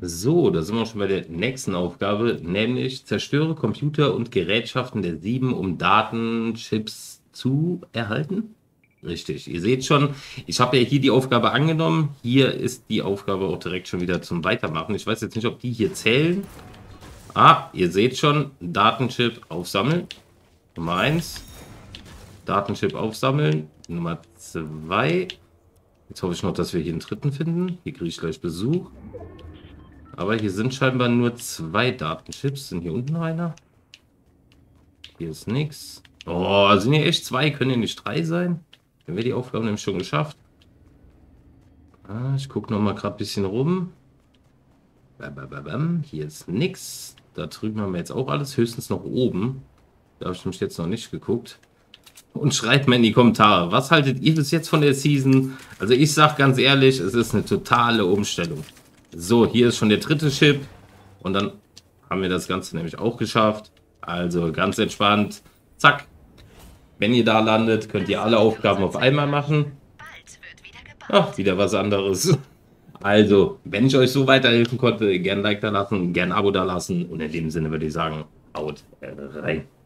So, da sind wir schon bei der nächsten Aufgabe, nämlich zerstöre Computer und Gerätschaften der 7, um Datenchips zu erhalten. Richtig, ihr seht schon, ich habe ja hier die Aufgabe angenommen. Hier ist die Aufgabe auch direkt schon wieder zum Weitermachen. Ich weiß jetzt nicht, ob die hier zählen. Ah, ihr seht schon, Datenchip aufsammeln. Nummer 1. Datenchip aufsammeln. Nummer 2. Jetzt hoffe ich noch, dass wir hier einen dritten finden. Hier kriege ich gleich Besuch. Aber hier sind scheinbar nur 2 Datenchips. Sind hier unten noch einer? Hier ist nichts. Oh, sind hier echt 2? Können hier nicht 3 sein? Dann wäre die Aufgabe nämlich schon geschafft. Ah, ich gucke noch mal gerade ein bisschen rum. Hier ist nichts. Da drüben haben wir jetzt auch alles. Höchstens noch oben. Da habe ich nämlich jetzt noch nicht geguckt. Und schreibt mir in die Kommentare, was haltet ihr bis jetzt von der Season? Also ich sage ganz ehrlich, es ist eine totale Umstellung. So, hier ist schon der dritte Chip. Und dann haben wir das Ganze nämlich auch geschafft. Also ganz entspannt. Zack. Wenn ihr da landet, könnt ihr alle Aufgaben auf einmal machen. Ach, wieder was anderes. Also, wenn ich euch so weiterhelfen konnte, gerne ein Like da lassen, gerne ein Abo da lassen. Und in dem Sinne würde ich sagen, haut rein.